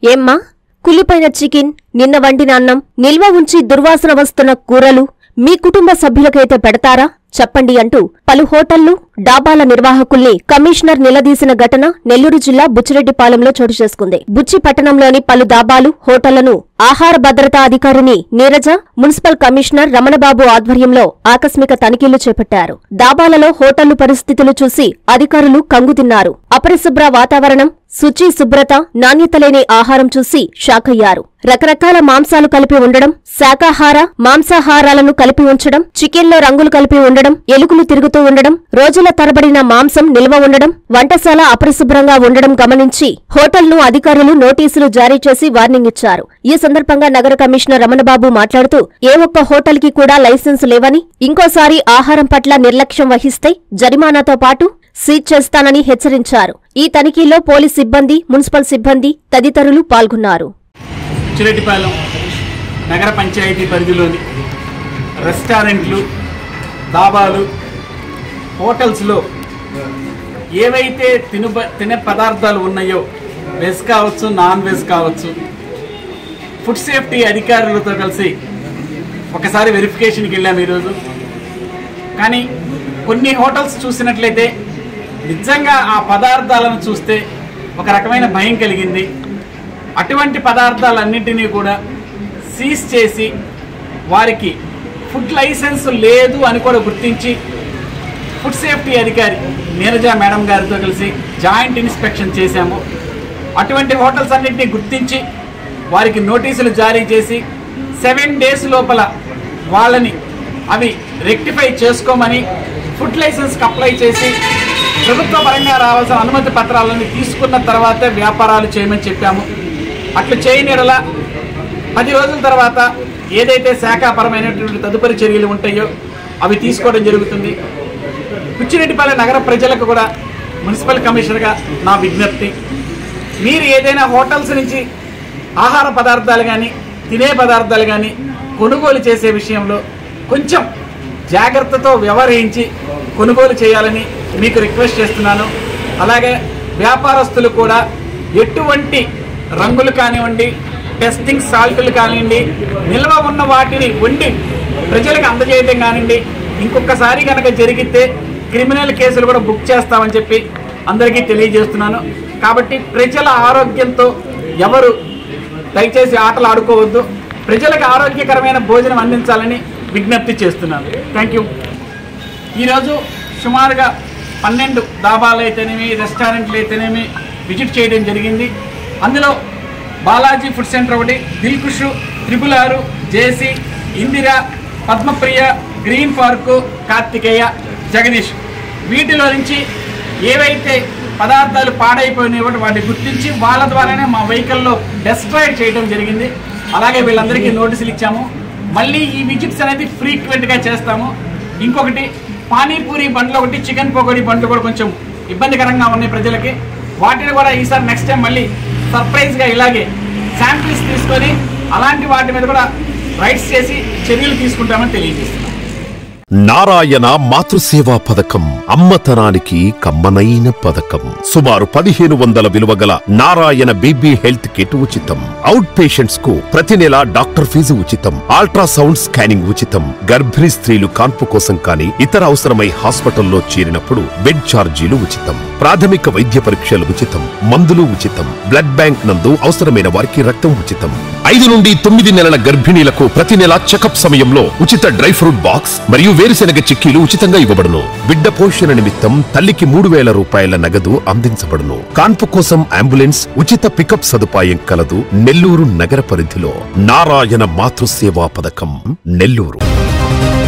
ఏమ్మా, కుళ్ళిపోయిన చికెన్, నిన్న వండిన అన్నం, నిల్వ ఉంచి దుర్వాసన వస్తున్న కూరలు మీ కుటుంబ సభ్యులకైతే పెడతారా చెప్పండి అంటూ పలు హోటళ్లు, డాబాల నిర్వాహకుల్ని కమిషనర్ నిలదీసిన ఘటన నెల్లూరు జిల్లా బుచ్చిరెడ్డిపాలెంలో చోటు చేసుకుంది. బుచ్చి పట్టణంలోని పలు డాబాలు, హోటళ్లను ఆహార భద్రతా అధికారిని నీరజ, మున్సిపల్ కమిషనర్ రమణబాబు ఆధ్వర్యంలో ఆకస్మిక తనిఖీలు చేపట్టారు. డాబాలలో హోటళ్లు పరిస్థితులు చూసి అధికారులు కంగుతిన్నారు. అపరిశుభ్ర వాతావరణం, శుచి, శుభ్రత, నాణ్యత లేని ఆహారం చూసి షాకయ్యారు. రకరకాల మాంసాలు కలిపి ఉండడం, శాకాహార, మాంసాహారాలను కలిపి ఉంచడం, చికెన్లో రంగులు కలిపి ఉండడం, ఎలుకలు తిరుగుతూ ఉండడం, రోజుల తరబడిన మాంసం నిల్వ ఉండడం, వంటశాల అపరిశుభ్రంగా ఉండడం గమనించి హోటల్ను అధికారులు నోటీసులు జారీ చేసి వార్నింగ్ ఇచ్చారు. ఈ సందర్భంగా నగర కమిషనర్ రమణబాబు మాట్లాడుతూ ఏ ఒక్క హోటల్ కి కూడా లైసెన్స్ లేవని, ఇంకోసారి ఆహారం పట్ల నిర్లక్ష్యం వహిస్తే జరిమానాతో పాటు సీజ్ చేస్తానని హెచ్చరించారు. ఈ తనిఖీలో పోలీస్ సిబ్బంది, మున్సిపల్ సిబ్బంది తదితరులు పాల్గొన్నారు. బుచ్చిరెడ్డిపాలెం నగర పంచాయతీ పరిధిలోని రెస్టారెంట్లు, దాబాలు, హోటల్స్లో ఏవైతే తినే పదార్థాలు ఉన్నాయో, వెజ్ కావచ్చు, నాన్ వెజ్ కావచ్చు, ఫుడ్ సేఫ్టీ అధికారులతో కలిసి ఒకసారి వెరిఫికేషన్కి వెళ్ళాము ఈరోజు. కానీ కొన్ని హోటల్స్ చూసినట్లయితే నిజంగా ఆ పదార్థాలను చూస్తే ఒక రకమైన భయం కలిగింది. అటువంటి పదార్థాలన్నింటినీ కూడా సీజ్ చేసి వారికి ఫుడ్ లైసెన్స్ లేదు అని కూడా గుర్తించి ఫుడ్ సేఫ్టీ అధికారి నీరజ మేడం గారితో కలిసి జాయింట్ ఇన్స్పెక్షన్ చేశాము. అటువంటి హోటల్స్ అన్నింటినీ గుర్తించి వారికి నోటీసులు జారీ చేసి 7 days లోపల వాళ్ళని అవి రెక్టిఫై చేసుకోమని ఫుడ్ లైసెన్స్కి అప్లై చేసి ప్రభుత్వ పరంగా రావాల్సిన అనుమతి పత్రాలను తీసుకున్న తర్వాతే వ్యాపారాలు చేయమని చెప్పాము. అట్లు చేయని యెడల 10 రోజుల తర్వాత ఏదైతే శాఖాపరమైనటువంటి తదుపరి చర్యలు ఉంటాయో అవి తీసుకోవడం జరుగుతుంది. బుచ్చిరెడ్డిపాలెం నగర ప్రజలకు కూడా మున్సిపల్ కమిషనర్గా నా విజ్ఞప్తి, మీరు ఏదైనా హోటల్స్ నుంచి ఆహార పదార్థాలు కానీ, తినే పదార్థాలు కానీ కొనుగోలు చేసే విషయంలో కొంచెం జాగ్రత్తతో వ్యవహరించి కొనుగోలు చేయాలని మీకు రిక్వెస్ట్ చేస్తున్నాను. అలాగే వ్యాపారస్తులు కూడా ఎటువంటి రంగులు కానివ్వండి, టెస్టింగ్ సాల్టులు కానివ్వండి, నిల్వ ఉన్న వాటిని వండి ప్రజలకు అందజేయడం కానివ్వండి, ఇంకొకసారి కనుక జరిగితే క్రిమినల్ కేసులు కూడా బుక్ చేస్తామని చెప్పి అందరికీ తెలియజేస్తున్నాను. కాబట్టి ప్రజల ఆరోగ్యంతో ఎవరు దయచేసి ఆటలు ఆడుకోవద్దు. ప్రజలకు ఆరోగ్యకరమైన భోజనం అందించాలని విజ్ఞప్తి చేస్తున్నాను. Thank you. ఈరోజు సుమారుగా 12 దాబాలు అయితేనేమి, రెస్టారెంట్లు అయితేనేమి విజిట్ చేయడం జరిగింది. అందులో బాలాజీ ఫుడ్ సెంటర్ ఒకటి, Dilkush, 666, JC, Indira, Padmapriya, green park, Karthikeya, Jagadish, వీటిలో నుంచి ఏవైతే పదార్థాలు పాడైపోయినాయో వాటిని గుర్తించి వాళ్ళ ద్వారానే మా వెహికల్లో డెస్ట్రాయ్ చేయడం జరిగింది. అలాగే వీళ్ళందరికీ నోటీసులు ఇచ్చాము. మళ్ళీ ఈ విజిట్స్ అనేది ఫ్రీక్వెంట్గా చేస్తాము. ఇంకొకటి పానీపూరి బండ్లు ఒకటి, చికెన్ పకోడీ బండ్లు కూడా కొంచెం ఇబ్బందికరంగా ఉన్నాయి ప్రజలకి. వాటిని కూడా ఈసారి నెక్స్ట్ టైం మళ్ళీ సర్ప్రైజ్గా ఇలాగే శాంపిల్స్ తీసుకొని అలాంటి వాటి మీద కూడా రైట్స్ చేసి చర్యలు తీసుకుంటామని తెలియజేస్తున్నాం. నారాయణ మాతృసేవా పథకం అమ్మతనానికి కమ్మనైన పథకం. సుమారు 1500 విలువగల నారాయణ బీబీ హెల్త్ కిట్ ఉచితం. అవుట్ పేషెంట్స్ కు ప్రతి నెల డాక్టర్ ఫీజు ఉచితం. అల్ట్రాసౌండ్ స్కానింగ్ ఉచితం. గర్భిణీ స్త్రీలు కాన్పు కోసం కానీ ఇతర అవసరమై హాస్పిటల్లో చేరినప్పుడు బెడ్ ఛార్జీలు ఉచితం. ప్రాథమిక వైద్య పరీక్షలు ఉచితం. మందులు ఉచితం. బ్లడ్ బ్యాంక్ నందు అవసరమైన వారికి రక్తం ఉచితం. 5 నుండి 9 నెలల గర్భిణీలకు ప్రతి నెల చెకప్ సమయంలో ఉచిత డ్రై ఫ్రూట్ బాక్స్ మరియు వేరుశెనగ చిక్కీలు ఉచితంగా ఇవ్వబడును. బిడ్డ పోషణ నిమిత్తం తల్లికి 3000 రూపాయల నగదు అందించబడును. కాన్పు కోసం అంబులెన్స్, ఉచిత పికప్ సదుపాయం కలదు. నెల్లూరు నగర పరిధిలో నారాయణ మాతృసేవా పథకం, నెల్లూరు.